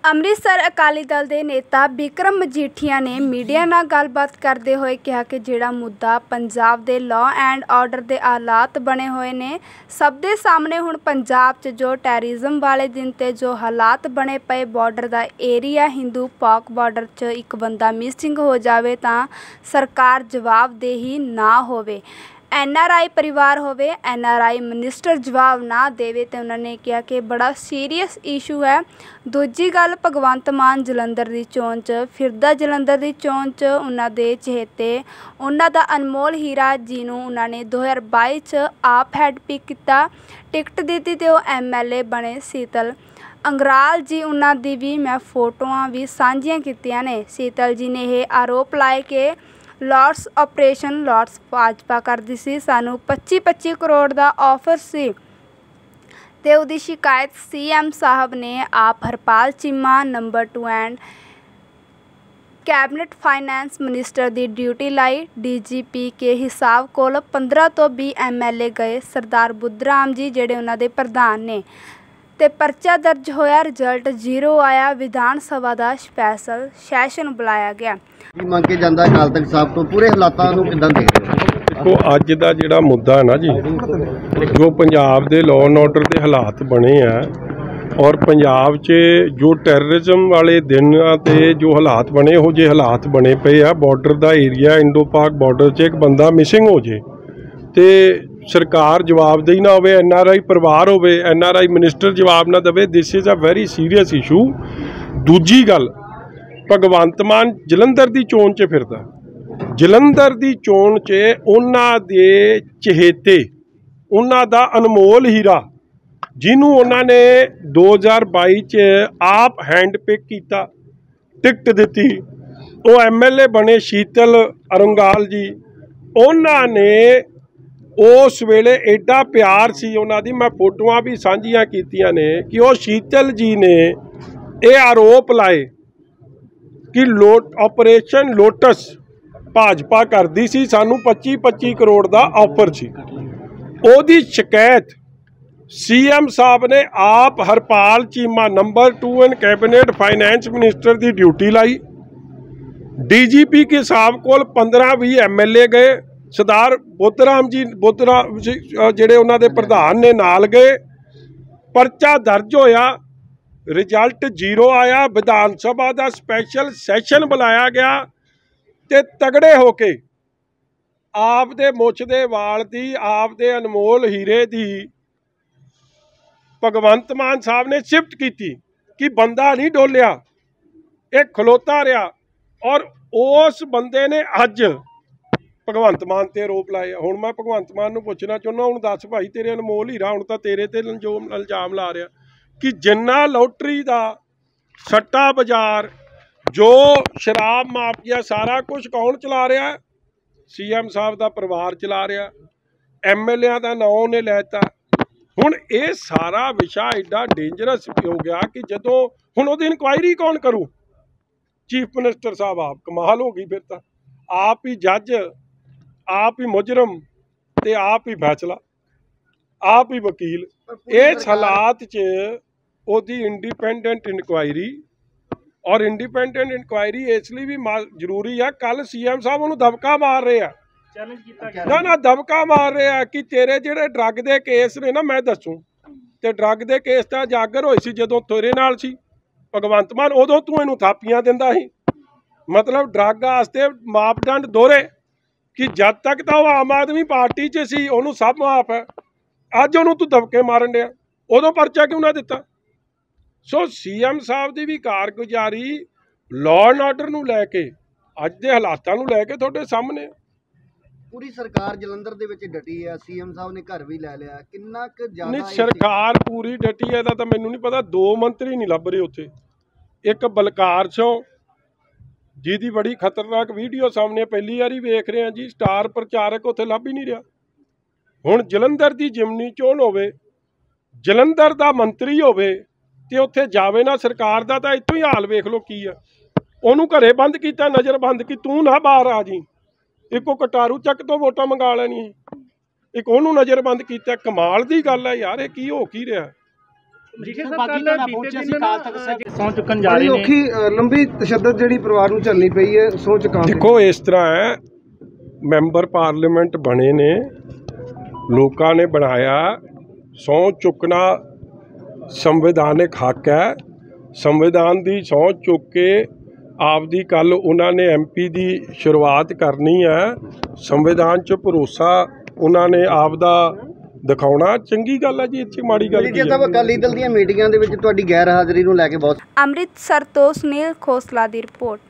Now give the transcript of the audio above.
ਅੰਮ੍ਰਿਤਸਰ ਅਕਾਲੀ ਦਲ ਦੇ ਨੇਤਾ ਬਿਕਰਮ ਮਜੀਠੀਆ ਨੇ ਮੀਡੀਆ ਨਾਲ ਗੱਲਬਾਤ ਕਰਦੇ ਹੋਏ ਕਿਹਾ ਕਿ ਜਿਹੜਾ ਮੁੱਦਾ ਪੰਜਾਬ ਦੇ ਲਾਅ ਐਂਡ ਆਰਡਰ ਦੇ ਹਾਲਾਤ ਬਣੇ ਹੋਏ ਨੇ, ਸਭ ਦੇ ਸਾਹਮਣੇ ਹੁਣ ਪੰਜਾਬ 'ਚ ਜੋ ਟੈਰਰਿਜ਼ਮ ਵਾਲੇ ਦਿਨ ਤੇ ਜੋ ਹਾਲਾਤ ਬਣੇ ਪਏ, ਬਾਰਡਰ ਦਾ ਏਰੀਆ ਹਿੰਦੂ ਪਾਕ ਬਾਰਡਰ 'ਚ ਇੱਕ ਬੰਦਾ ਮਿਸਿੰਗ ਹੋ ਜਾਵੇ ਤਾਂ ਸਰਕਾਰ ਜਵਾਬਦੇਹੀ ਨਾ ਹੋਵੇ, NRI परिवार होवे NRI मिनिस्टर जवाब ना देवे। तो उन्होंने कहा कि बड़ा सीरीयस इशू है। दूजी गल, भगवंत मान जलंधर की चोन च फिरदा, जलंधर की चोन च उन्हों दे चहेते उन्हों दा अनमोल हीरा जिन्हों उन्होंने 2022 च आप हैड पिक किया, टिकट दी तो MLA बने शीतल अंगराल जी, उन्हों दी भी मैं फोटोआं भी साझियां कीतियां ने। शीतल जी ने यह आरोप लाए कि लॉर्ड्स ऑपरेशन लॉर्ड्स भाजपा करती सी, सानू 25-25 करोड़ का ऑफर सी ते उहदी शिकायत CM साहब ने आप Harpal Cheema number 2 and cabinet finance minister की ड्यूटी लाई। DGP के हिसाब कोल 15 तो 20 MLA गए। सरदार बुद्धराम जी जिहड़े उन्हां दे प्रधान ने ते परचा दर्ज होया, रिजल्ट 0 आया। विधान सभा का स्पैशल सैशन बुलाया गया। ਮੰਗ ਕੇ ਜਾਂਦਾ ਅਕਾਲ ਤਖਤ ਸਾਹਿਬ ਤੋਂ ਪੂਰੇ ਹਾਲਾਤਾਂ ਨੂੰ ਕਿੱਦਾਂ ਦੇਖਦੇ ਹੋ? देखो अज का जिहड़ा मुद्दा है ना जी, जो पंजाब के लॉ एंड ऑर्डर के हालात बने हैं और पंजाब च जो टैररिज्म वाले दिन ते जो हालात बने हो जे हालात बने पे आ, बॉर्डर का एरिया इंडो पाक बॉर्डर च एक बंदा मिसिंग हो जे तो सरकार जवाबदेही ना हो, NRI परिवार हो, NRI मिनिस्टर जवाब ना दे, this is a very serious issue. दूजी गल, भगवंत मान जलंधर की चोन च फिरदा, जलंधर की चोन च उन्हां दे चहेते उन्हां दा अनमोल हीरा जिन्हों उन्होंने 2022 च आप हैंड पिक किया, टिकट दी, वो MLA बने शीतल अंगराल जी, उन्होंने उस वेले एडा प्यार सी उन्हां दी, मैं फोटोआं भी साझियां कीतियां ने कि वो शीतल जी ने ये आरोप लाए कि ऑपरेशन लोटस भाजपा करती सी, सानू 25-25 करोड़ का ऑफर सी। ओदी शिकायत CM साहब ने आप Harpal Cheema number 2 and cabinet finance minister की ड्यूटी लाई। DGP के साहब को 15-20 MLA गए, सरदार बुद्धराम जी जिहड़े उन्हां दे प्रधान ने नाल गए, परचा दर्ज होया, रिजल्ट 0 आया। विधान सभा का स्पैशल सैशन बुलाया गया ते तगड़े होके आप दे मुछ दे वाल दी, आप दे अनमोल हीरे दी भगवंत मान साहब ने सिफत की कि बंदा नहीं डोलिया, एक खलोता रहा। और उस बंदे ने अज भगवंत मान ते आरोप लाए। हुण मैं भगवंत मान नूं पुछना चाहुंदा, हुण दस भाई तेरे अनमोल हीरा हुण तां तेरे ते इल्जाम ला रहा कि जिन्ना लॉटरी का सट्टा बाजार, जो शराब माफिया, सारा कुछ कौन चला रहा है? CM साहब का परिवार चला रहा, MLA का नाम उन्हें लैता। हुण ये सारा विषा एडा डेंजरस हो गया कि जदों हुण उहदी इंक्वायरी कौन करूँ? चीफ मिनिस्टर साहब आप, कमाल हो गई। फिर तो आप ही जज, आप ही मुजरम ते आप ही फैसला, आप ही वकील। इस हालात च ओदी इंडिपेंडेंट इंक्वायरी, और इंडिपेंडेंट इंक्वायरी इसलिए भी जरूरी है। कल CM साहब उन्होंने दबका मार रहे हैं ना दबका मार रहे हैं कि तेरे जेडे ड्रग के केस ने ना, मैं दसूँ तो ड्रग के केस तो जागर होई सी जदों तेरे नाल सी भगवंत मान, उदों तू इनू थापियां दिंदा सी। मतलब ड्रग वास्ते मापदंड दोहरे कि जद तक तो वह आम आदमी पार्टी च सी उन्होंने सब माफ है, अज उन्होंने तू दबके मारन दिया, उदों परचा क्यों ना दिता? सो CM साहब की भी कारगुजारी लॉ एंड ऑर्डर नूं लैके अज दे हालातां नूं लैके तुहाडे सामने पूरी सरकार जलंधर दे विच डटी है। CM साहब ने घर भी लै लिया, किन्ना क ज़्यादा नहीं सरकार पूरी डटी है तो मैनूं नहीं पता। 2 मंत्री नहीं लभ रहे उत्थे, एक बलकार सिंह जिहदी बड़ी खतरनाक वीडियो सामने पहली बारी वेख रहे हैं जी, स्टार प्रचारक उत्थे लभ ही नहीं रहा। हुण जलंधर की जिमनी चोण होवे, जलंधर का मंत्री होवे ते उत्थे जावे ना सरकार का, तो इत्थों ही हाल वेख लो की है। उन्होंने घरे बंद किया, नज़र बंद कि तू ना बाहर आ जी। एक कटारू चक तो वोटां मंगा लैनी, एक उन्होंने नज़र बंद किया। कमाल की गल है यार, ये की हो की रहा? ਸਹੁੰ ਚੁੱਕਣ ਜਾ ਰਹੇ ਨੇ। ਔਖੀ ਲੰਬੀ ਤਸ਼ੱਦਦ ਜਿਹੜੀ ਪਰਿਵਾਰ ਨੂੰ ਝੱਲਣੀ ਪਈ ਹੈ ਸਹੁੰ ਚੁਕਾਉਣ ਦੀ। ਦੇਖੋ ਇਸ ਤਰ੍ਹਾਂ ਹੈ, ਮੈਂਬਰ ਪਾਰਲੀਮੈਂਟ ਬਣੇ ਨੇ, ਲੋਕਾਂ ਨੇ ਬਣਾਇਆ, ਸਹੁੰ ਚੁੱਕਣਾ ਸੰਵਿਧਾਨਿਕ ਹੱਕ ਹੈ। ਸੰਵਿਧਾਨ ਦੀ ਸਹੁੰ ਚੁੱਕ ਕੇ ਆਪਦੀ ਕੱਲ ਉਹਨਾਂ ਨੇ MP ਦੀ ਸ਼ੁਰੂਆਤ ਕਰਨੀ ਹੈ। ਸੰਵਿਧਾਨ 'ਚ ਭਰੋਸਾ ਉਹਨਾਂ ਨੇ ਆਪਦਾ ਦਿਖਾਉਣਾ, ਚੰਗੀ ਗੱਲ ਹੈ ਜੀ, ਇੱਥੇ ਮਾੜੀ ਗੱਲ ਕੀ ਹੈ। ਸਾਹਿਬ, ਅਕਾਲੀ ਦਲ ਦੀਆਂ ਮੀਟਿੰਗਾਂ ਦੇ ਵਿੱਚ ਤੁਹਾਡੀ ਗੈਰ ਹਾਜ਼ਰੀ ਨੂੰ ਲੈ ਕੇ ਬਹੁਤ ਅੰਮ੍ਰਿਤਸਰ ਤੋਂ ਸੁਨੀਲ ਖੋਸਲਾ ਦੀ ਰਿਪੋਰਟ।